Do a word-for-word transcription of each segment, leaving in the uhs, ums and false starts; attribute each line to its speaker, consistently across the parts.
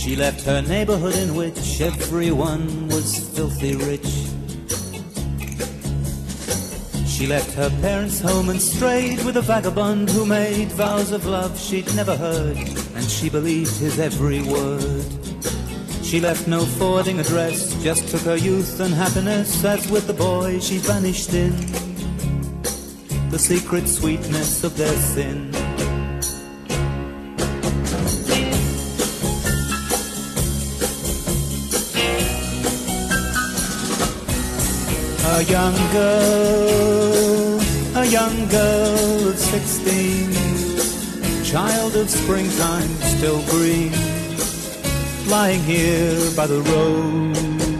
Speaker 1: She left her neighborhood in which everyone was filthy rich. She left her parents' home and strayed with a vagabond who made vows of love she'd never heard, and she believed his every word. She left no forwarding address, just took her youth and happiness. As with the boy, she vanished in the secret sweetness of their sin. A young girl, a young girl of sixteen, child of springtime still green, lying here by the road.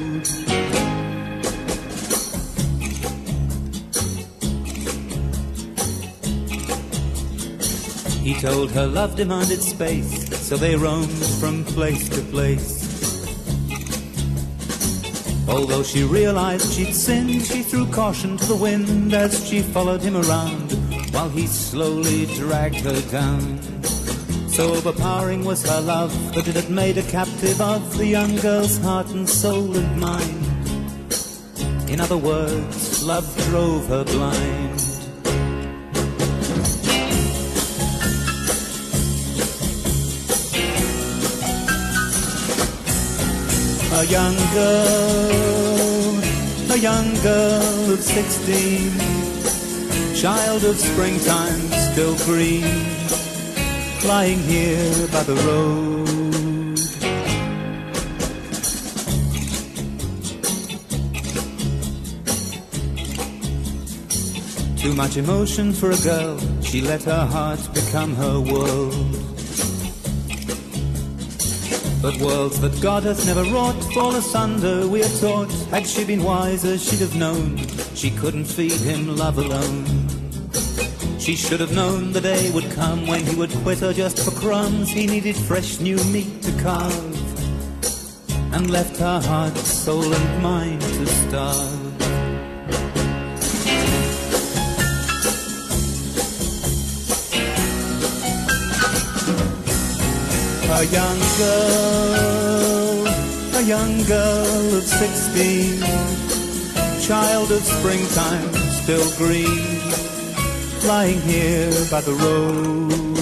Speaker 1: He told her love demanded space, so they roamed from place to place. Although she realized she'd sinned, she threw caution to the wind as she followed him around while he slowly dragged her down. So overpowering was her love that it had made a captive of the young girl's heart and soul and mind. In other words, love drove her blind. A young girl, a young girl of sixteen, child of springtime still green, lying here by the road. Too much emotion for a girl, she let her heart become her world. But worlds that God hath never wrought fall asunder, we are taught. Had she been wiser, she'd have known she couldn't feed him love alone. She should have known the day would come when he would quit her just for crumbs. He needed fresh new meat to carve, and left her heart, soul and mind to starve. A young girl, a young girl of sixteen, child of springtime still green, lying here by the road.